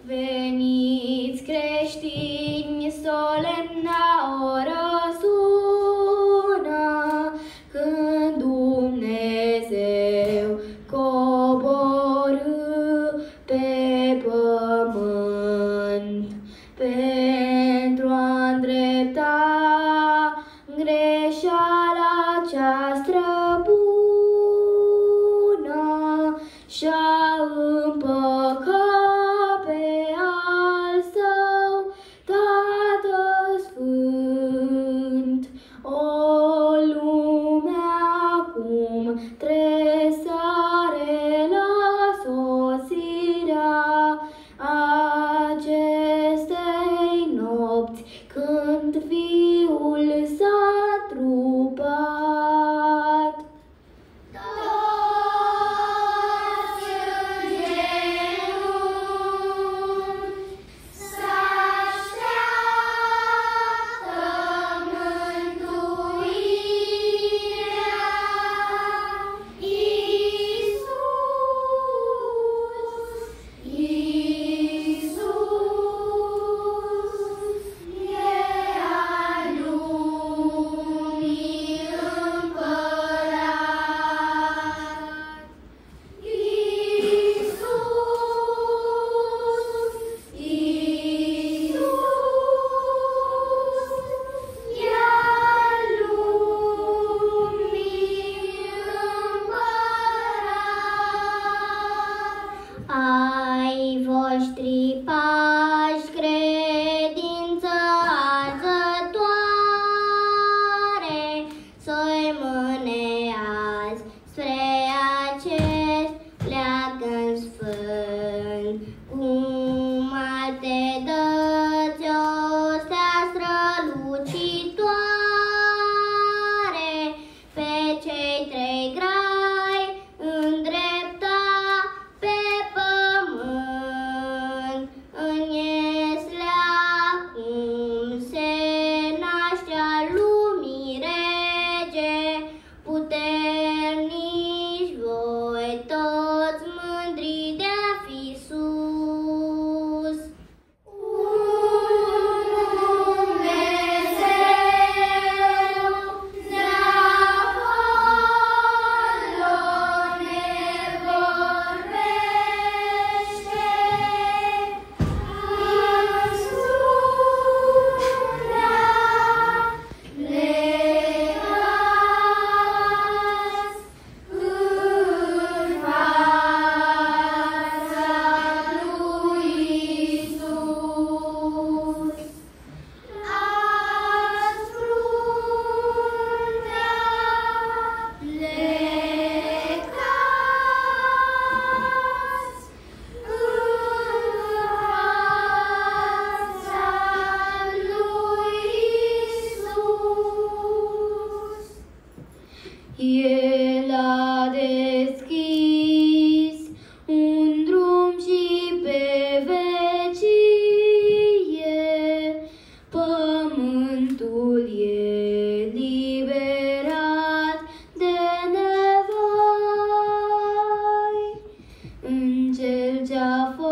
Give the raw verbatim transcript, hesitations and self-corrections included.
Veniți creștini, solemna oră sună, când Dumnezeu coborâ pe pământ, pentru a îndrepta greșeala cea străbună și-a împăcat pe al său Tatăl Sfânt. O lume acum tresare la sosirea acestei nopți, când Fiul s-a întrupat. Toți în genunchi s-așteaptă mântuirea. Iisus, Iisus, e al lumii împărat. Iisus, Iisus, e al lumii împărat. Ai voștri pași credință arzătoare, să-i mâne azi spre acest leagăn sfânt. Cum alte dăți o stea strălucitoare, pe cei trei grai îndrepta pe pământ. În ieslea cum se naște al lumii rege, puternici voi toți mândri de-a fi sus. Dumnezeu de-acolo ne vorbește, în sulea plecați, în fața lui Iisus. Azi fruntea plecați, în fața lui Iisus. El a deschis un drum și pe vecie, pământul e liberat de nevoi. În cel ce-a fost